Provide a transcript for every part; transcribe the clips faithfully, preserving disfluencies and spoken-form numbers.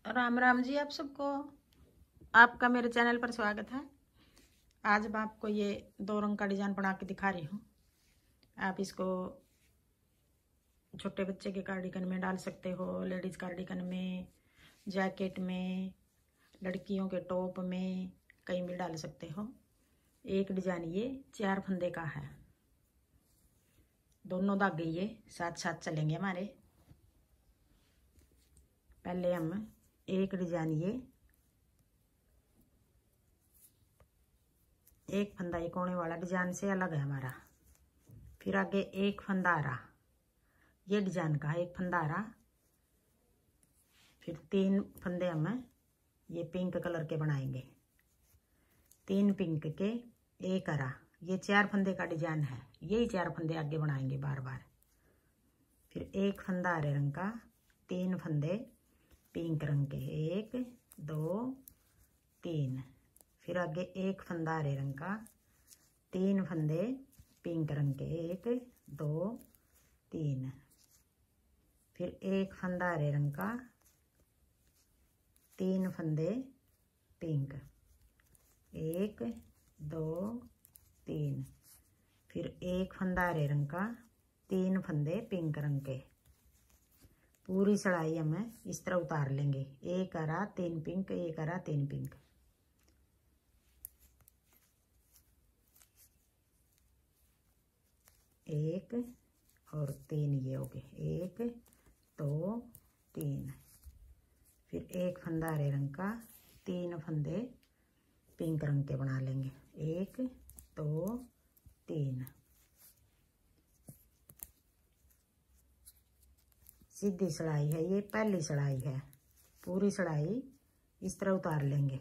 राम राम जी आप सबको। आपका मेरे चैनल पर स्वागत है। आज मैं आपको ये दो रंग का डिजाइन बना के दिखा रही हूँ। आप इसको छोटे बच्चे के कार्डिगन में डाल सकते हो, लेडीज कार्डिगन में, जैकेट में, लड़कियों के टॉप में, कहीं भी डाल सकते हो। एक डिजाइन ये चार फंदे का है। दोनों धागे ये साथ साथ चलेंगे हमारे। पहले हम एक डिजाइन ये एक फंदा ये कोने वाला डिजाइन से अलग है हमारा। फिर आगे एक फंदा आ रहा, ये डिजाइन का एक फंदा आ रहा। फिर तीन फंदे हम ये पिंक कलर के बनाएंगे। तीन पिंक के एक आ रहा, ये चार फंदे का डिजाइन है। यही चार फंदे आगे बनाएंगे बार बार। फिर एक फंदा हरे रंग का, तीन फंदे पिंक रंग के, एक दो तीन। फिर आगे एक फंदा हरे रंग का, तीन फंदे पिंक रंग के, एक दो तीन। फिर एक फंदा हरे रंग का, तीन फंदे पिंक, एक दो तीन। फिर एक फंदा हरे रंग का, तीन फंदे पिंक रंग के। पूरी सिलाई हमें इस तरह उतार लेंगे। एक हरा तीन पिंक, एक हरा तीन पिंक। एक और तीन ये हो गए, एक दो तीन। फिर एक फंदा हरे रंग का, तीन फंदे पिंक रंग के बना लेंगे, एक दो तीन। सीधी सिलाई है ये, पहली सिलाई है। पूरी सिलाई इस तरह उतार लेंगे।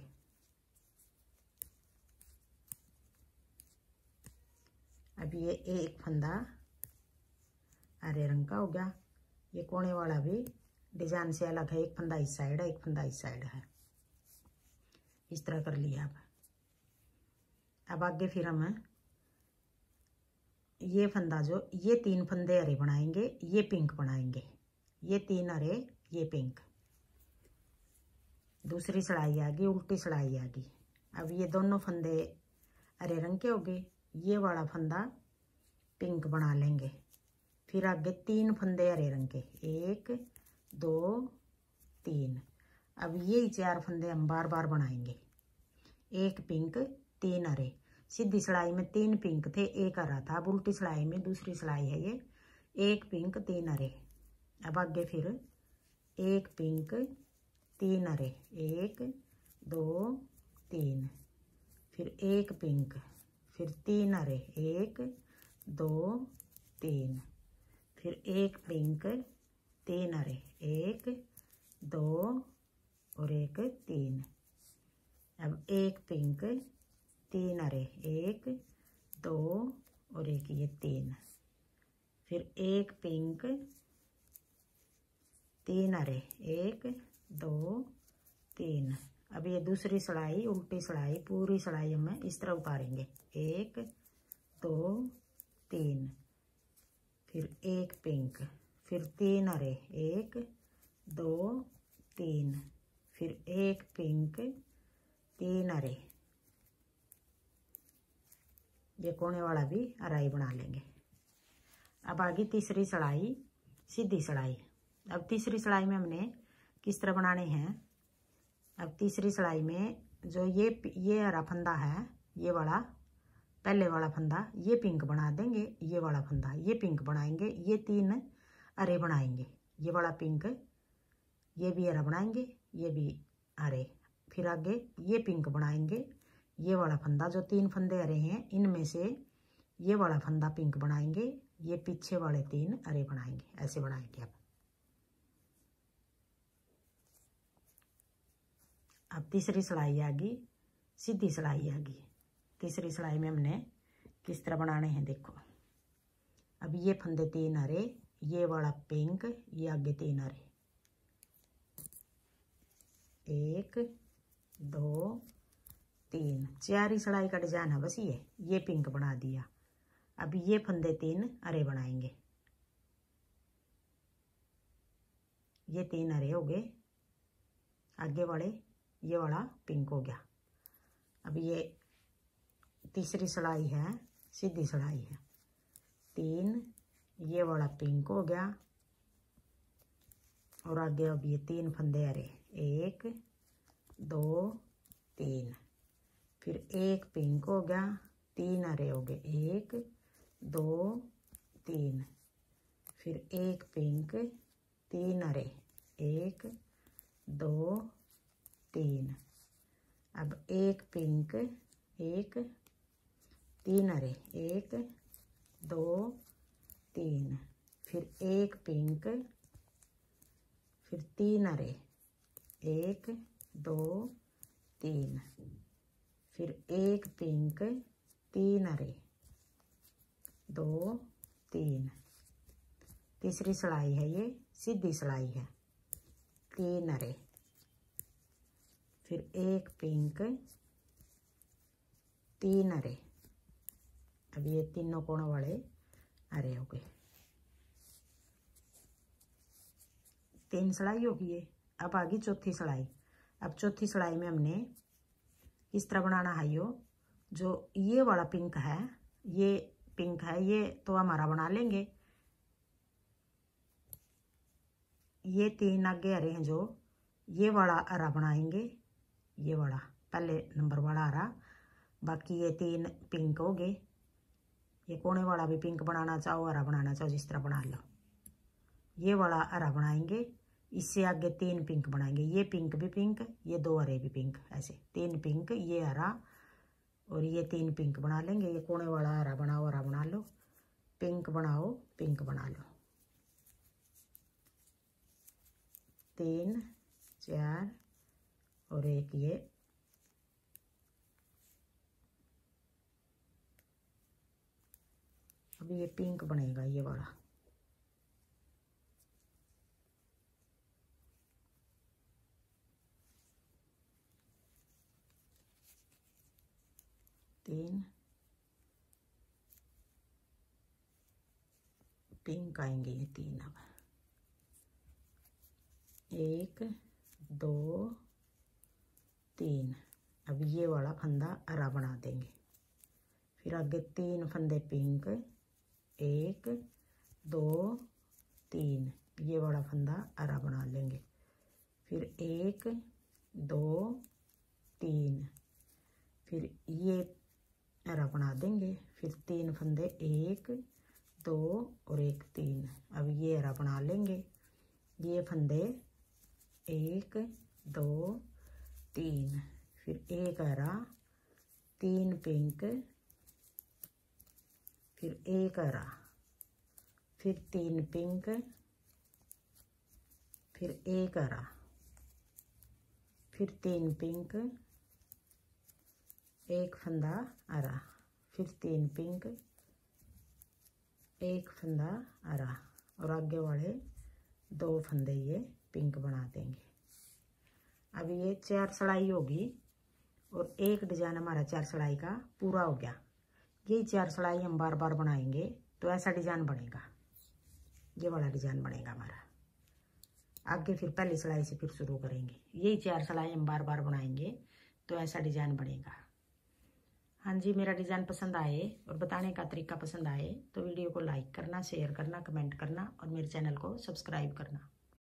अब ये एक फंदा हरे रंग का हो गया। ये कोने वाला भी डिजाइन से अलग है। एक फंदा इस साइड है, एक फंदा इस साइड है। इस तरह कर लिया। अब अब आगे फिर हम ये फंदा जो ये तीन फंदे हरे बनाएंगे, ये पिंक बनाएंगे। ये तीन हरे, ये पिंक। दूसरी सिलाई आ गई, उल्टी सिलाई आ गई। अब ये दोनों फंदे हरे रंग के हो गए। ये वाला फंदा पिंक बना लेंगे। फिर आगे तीन फंदे हरे रंग के, एक दो तीन। अब ये चार फंदे हम बार बार बनाएंगे। एक पिंक तीन हरे। सीधी सिलाई में तीन पिंक थे, एक हरा था। अब उल्टी सिलाई में दूसरी सिलाई है ये, एक पिंक तीन हरे। अब आगे फिर एक पिंक तीन हरे, एक दो तीन। फिर एक पिंक, फिर तीन हरे, एक दो तीन। फिर एक पिंक तीन हरे, एक दो और एक तीन। अब एक पिंक तीन हरे, एक दो और एक ये तीन। फिर एक पिंक तीन हरे, एक दो तीन। अब ये दूसरी सिलाई उल्टी सिलाई, पूरी सिलाई हमें इस तरह उतारेंगे। एक दो तीन। फिर एक पिंक, फिर तीन हरे, एक दो तीन। फिर एक पिंक तीन हरे। ये कोने वाला भी हरा ही बना लेंगे। अब आगे तीसरी सिलाई, सीधी सिलाई। अब तीसरी सिलाई में हमने किस तरह बनाने हैं। अब तीसरी सिलाई में जो ये ये हरा फंदा है, ये वाला पहले वाला फंदा ये पिंक बना देंगे। ये वाला फंदा ये पिंक बनाएंगे। ये तीन हरे बनाएंगे। ये वाला पिंक, ये भी हरा बनाएंगे, ये भी हरे। फिर आगे ये पिंक बनाएंगे। ये वाला फंदा जो तीन फंदे हरे हैं, इनमें से ये वाला फंदा पिंक बनाएंगे। ये पीछे वाले तीन हरे बनाएंगे। ऐसे बनाएंगे। अब अब तीसरी सिलाई आ गई, सीधी सिलाई आ गई। तीसरी सिलाई में हमने किस तरह बनाने हैं देखो। अब ये फंदे तीन हरे, ये वाला पिंक, ये आगे तीन हरे, एक दो तीन। चार ही सिलाई का डिजाइन है बस। ये ये पिंक बना दिया। अब ये फंदे तीन हरे बनाएंगे। ये तीन हरे हो गए। आगे वाले ये वाला पिंक हो गया। अब ये तीसरी सिलाई है, सीधी सिलाई है, तीन, ये वाला पिंक हो गया और आगे अब ये तीन फंदे हरे, एक दो तीन, फिर एक पिंक हो गया, तीन हरे हो गए, एक दो तीन, फिर एक पिंक, तीन हरे, एक दो तीन, अब एक पिंक, एक तीन हरे, एक दो तीन, फिर एक पिंक, फिर तीन हरे, एक दो तीन, फिर एक पिंक, तीन हरे, दो तीन, तीसरी सिलाई है, ये सीधी सिलाई है, तीन हरे, फिर एक पिंक, तीन हरे, अब ये तीनों कोनों वाले हरे हो गए। तीन सिलाई होगी ये। अब आगे चौथी सिलाई। अब चौथी सिलाई में हमने किस तरह बनाना है, यो जो ये वाला पिंक है, ये पिंक है, ये तो हमारा बना लेंगे। ये तीन आगे हरे हैं, जो ये वाला हरा बनाएंगे, ये वाला पहले नंबर वाला हरा, बाकी ये तीन पिंक हो गए। ये कोने वाला भी पिंक बनाना चाहो, हरा बनाना चाहो, जिस तरह बना लो। ये वाला हरा बनाएंगे, इससे आगे तीन पिंक बनाएंगे, ये पिंक भी पिंक, ये दो हरे भी पिंक, ऐसे तीन पिंक, ये हरा और ये तीन पिंक बना लेंगे। ये कोने वाला हरा बनाओ, हरा बना लो, पिंक बनाओ, पिंक बना लो। तीन चार और एक ये अब ये पिंक बनेगा, ये वाला तीन पिंक आएंगे, ये तीन। अब एक दो तीन, अब ये वाला फंदा हरा बना देंगे, फिर आगे तीन फंदे पिंक, एक दो तीन, ये वाला फंदा हरा बना लेंगे, फिर एक दो तीन, फिर ये हरा बना देंगे, फिर तीन फंदे, एक दो और एक तीन, अब ये हरा बना लेंगे, ये फंदे एक दो तीन, फिर एक हरा, तीन पिंक, फिर एक हरा, फिर तीन पिंक, फिर एक हरा, फिर तीन पिंक, एक फंदा हरा, फिर तीन पिंक, एक फंदा हरा और आगे वाले दो फंदे ये पिंक बना देंगे। अब ये चार सिलाई होगी और एक डिजाइन हमारा चार सिलाई का पूरा हो गया। यही चार सिलाई हम बार बार बनाएंगे तो ऐसा डिजाइन बनेगा, ये वाला डिजाइन बनेगा हमारा। आगे फिर पहली सिलाई से फिर शुरू करेंगे, यही चार सिलाई हम बार बार बनाएंगे तो ऐसा डिजाइन बनेगा। हाँ जी, मेरा डिजाइन पसंद आए और बताने का तरीका पसंद आए तो वीडियो को लाइक करना, शेयर करना, कमेंट करना और मेरे चैनल को सब्सक्राइब करना।